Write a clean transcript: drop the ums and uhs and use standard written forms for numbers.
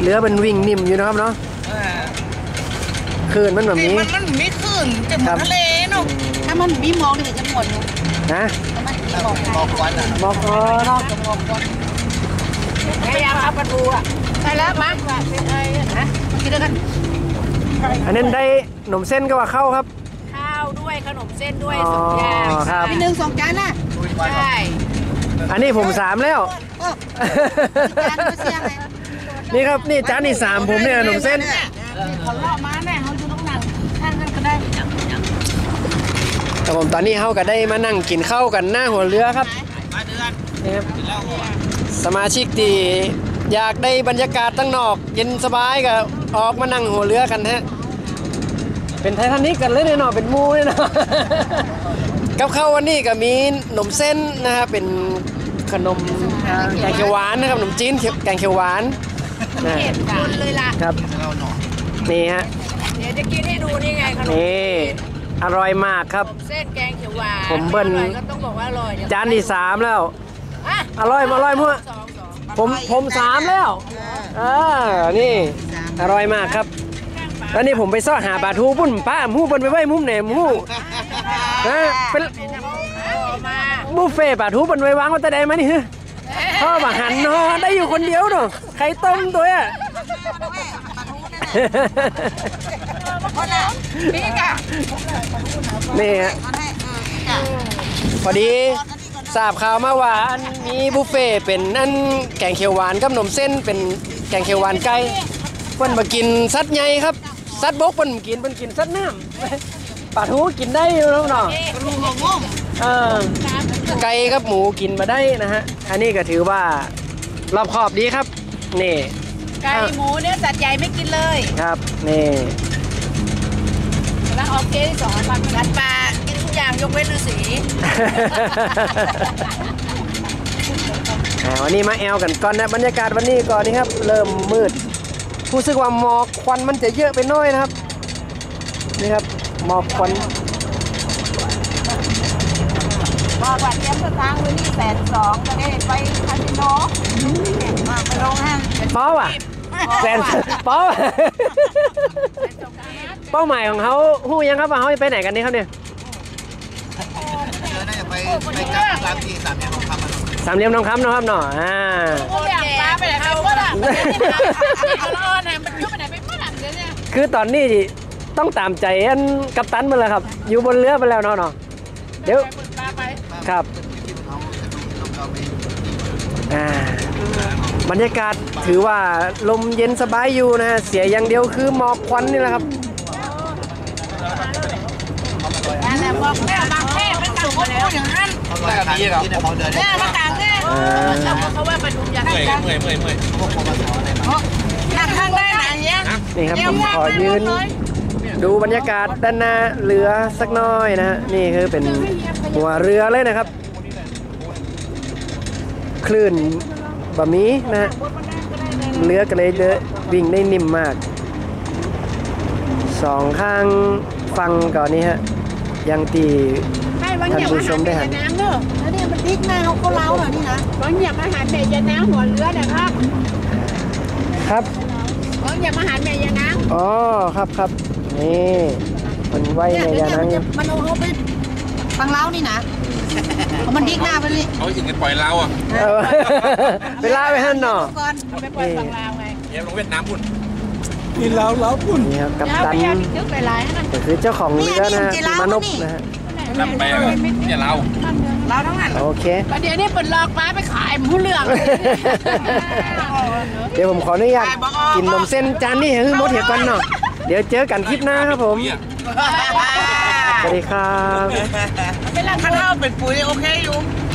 รือมันวิ่งนิ่มอยู่นะครับเนาะคลื่นมันแบบนี้มันมีคลื่นจะเหมือนทะเลเนาะถ้ามันมีหมอกนี่จะหมดนะหมอกควันหมอกเนาะพยายามเอาประตูอ่ะใช่แล้วมั้งเป็นไงนะกินด้วยกันอันนั้นได้ขนมเส้นก็ว่าเข้าครับข้าวด้วยขนมเส้นด้วย2 อย่างมี1 2 จานนะใช่อันนี้ผม3แล้วนี่ครับนี่จานที่3ผมเนี่ยขนมเส้นเขาเลาะมาแน่เขาอยู่ตรงนั้นท่านก็ได้แต่ผมตอนนี้เขาก็ได้มานั่งกินข้าวกันหน้าหัวเรือครับนี่ครับสมาชิกที่อยากได้บรรยากาศตั้งนอกเย็นสบายก็ออกมานั่งหัวเรือกันฮะเป็นไททานิคกันเลยเนาะเป็นมูเลยเนาะกับข้าววันนี้ก็มีขนมเส้นนะครับเป็นขนมแกงเขียวหวานนะครับขนมจีนแกงเขียวหวานคนเลยล่ะครับนี่ฮะเดี๋ยวจะกินให้ดูนี่ไงขนมนี่อร่อยมากครับเส้นแกงเขียวหวานผมเบิ้ลก็ต้องบอกว่าอร่อยจานที่3แล้วอร่อยมั่วผม3แล้วนี่อร่อยมากครับแล้วนี่ผมไปซ่อหาปลาทูปุ่นป้ามูปุ่นไปไว้มุมไหนมูนะเป็นบุฟเฟ่ปลาทูปุ่นไว้วางไว้แต่ใดมานี่พ่อมาหันนอได้อยู่คนเดียวเนาะไข่ต้มตัวอ่ะนี่ฮะพอดีทราบข่าวมาว่าอันมีบุฟเฟ่เป็นอันแกงเขียวหวานกับขนมเส้นเป็นแกงเขียวหวานไก่เพิ่นมากินสัตว์ใหญ่ครับสัตว์บกเพิ่นกินสัตว์น้ำปลาทูกินได้อยู่แล้วเนาะไก่กับหมูกินมาได้นะฮะอันนี้ก็ถือว่ารอบคอบดีครับนี่ไก่หมูเนี่ยสัตว์ใหญ่ไม่กินเลยครับนี่แล้วออกเกสสอนผักกัดปลากินทุกอย่างยกเว้นฤาษีวันนี้มาแอลกันก่อนนะบรรยากาศวันนี้ก่อนนี่ครับเริ่มมืดรู้สึกว่าหมอกควันมันจะเยอะไปน้อยนะครับนี่ครับหมอกควันบอกว่าเตรียมสตางค์ไว้นี่120,000จะได้ไปคาสิโนไปลงห้างเป้าอ่ะเป้าเป้าหมายของเขาหู้ยังครับว่าเขาจะไปไหนกันนี่ครับเนี่ยน่าจะไปจับ3 เหลี่ยมทองคำนะครับเนาะไปไหนเขาก็ได้มันยุบไปไหนไปเมื่อไหร่เนี่ยคือตอนนี้ต้องตามใจอันกัปตันมาแล้วครับอยู่บนเรือไปแล้วเนาะเดี๋ยวครับบรรยากาศถือว่าลมเย็นสบายอยู่นะฮะเสียอย่างเดียวคือหมอกควันนี่แหละครับแต่บอกแม่บางแค่เป็นต่างคนอย่างนั้นที่เราเดินเนี่ยมาต่างเนี่ยเขาว่าประชุมอย่างนั้นเมื่อยนั่งข้างได้ไหนเนี่ยนี่ครับผมขอยืนดูบรรยากาศด้านหน้าเรือสักน้อยนะฮะนี่คือเป็นหัวเรือเลยนะครับคลื่นบะหมี่นะฮะเรือก็เลยวิ่งได้นิ่มมาก2ข้างฟังก่อนนี้ฮะยังตีท่านผู้ชมได้หันแล้วเนี่ยมันพลิกหน้าเขาเล้าเหรอนี่นะบางอย่างอาหารเมยน้ำหัวเรือนะครับครับบางอย่างอาหารเมยน้ำอ๋อครับนี่มันไว้ในยานังมันเอาไปฟังเล้านี่นะมันพลิกหน้าไปเลยเขาถึงจะปล่อยเราอ่ะไปล่าไปหันเนาะไปปล่อยฟังเล้าไงเดี๋ยวลงเวียดนามพุ่นนี่เล้าพุ่นนี่ครับกัปตันก็คือเจ้าของเรือนะมานพนะฮะลำแปลงเนี่ยเราทั้งนั้นโอเคประเดี๋ยวนี้เปิดหลอกปลาไปขายผู้เลือกเดี๋ยวผมขออนุญาตกินนมเส้นจานนี้ให้หมดเหี่ยก่อนเนาะเดี๋ยวเจอกันคลิปหน้าครับผมสวัสดีครับเป็นร้านข้าวเป็นปุ๋ยโอเคอยู่